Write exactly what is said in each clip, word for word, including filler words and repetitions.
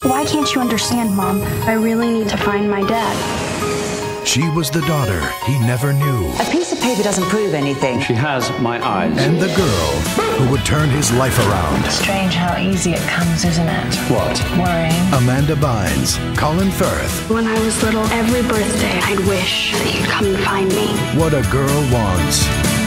Why can't you understand, Mom? I really need to find my dad. She was the daughter he never knew. A piece of paper doesn't prove anything. She has my eyes. And the girl who would turn his life around. Strange how easy it comes, isn't it? What? Worrying. Amanda Bynes, Colin Firth. When I was little, every birthday, I'd wish that you'd come and find me. What a Girl Wants.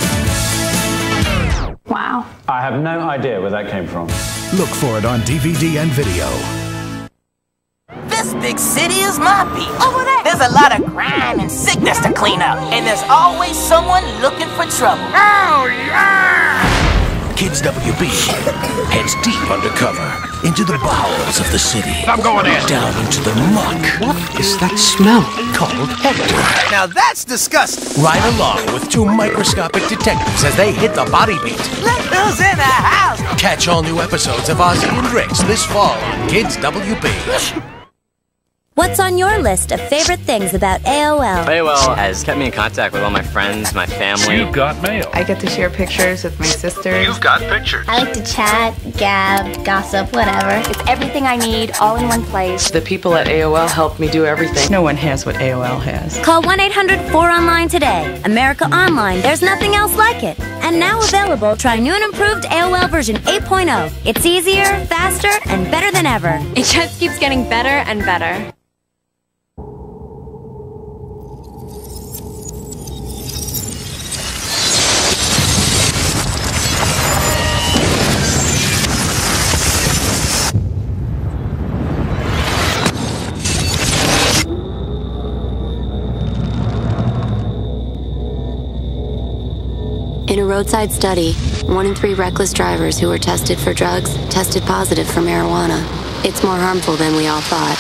Wow. I have no idea where that came from. Look for it on D V D and video. This big city is my beat. Over there, there's a lot of crime and sickness to clean up, and there's always someone looking for trouble. Oh, yeah! Kids W B heads deep undercover into the bowels of the city. I'm going in. Down into the muck. What is that smell? Called Hector. Now that's disgusting. Ride along with two microscopic detectives as they hit the body beat. Look who's in the house. Catch all new episodes of Ozzy and Drix this fall on Kids W B. What's on your list of favorite things about A O L? A O L has kept me in contact with all my friends, my family. You've got mail. I get to share pictures with my sisters. You've got pictures. I like to chat, gab, gossip, whatever. It's everything I need, all in one place. The people at A O L help me do everything. No one has what A O L has. Call one eight hundred four online today. America Online, there's nothing else like it. And now available, try new and improved A O L version eight point oh. It's easier, faster, and better than ever. It just keeps getting better and better. In a roadside study, one in three reckless drivers who were tested for drugs tested positive for marijuana. It's more harmful than we all thought.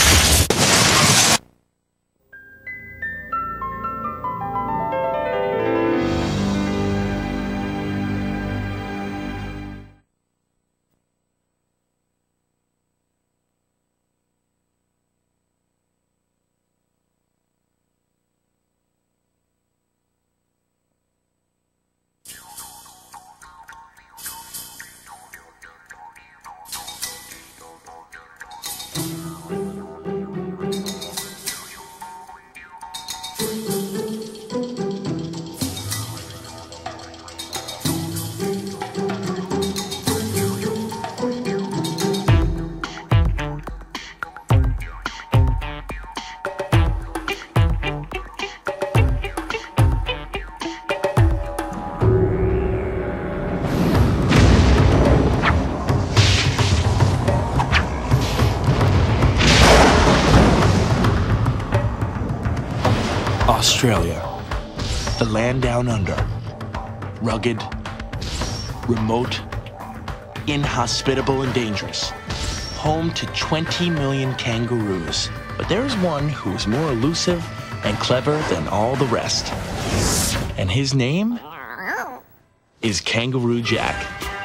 Australia, the land down under. Rugged, remote, inhospitable, and dangerous. Home to twenty million kangaroos. But there is one who is more elusive and clever than all the rest. And his name is Kangaroo Jack.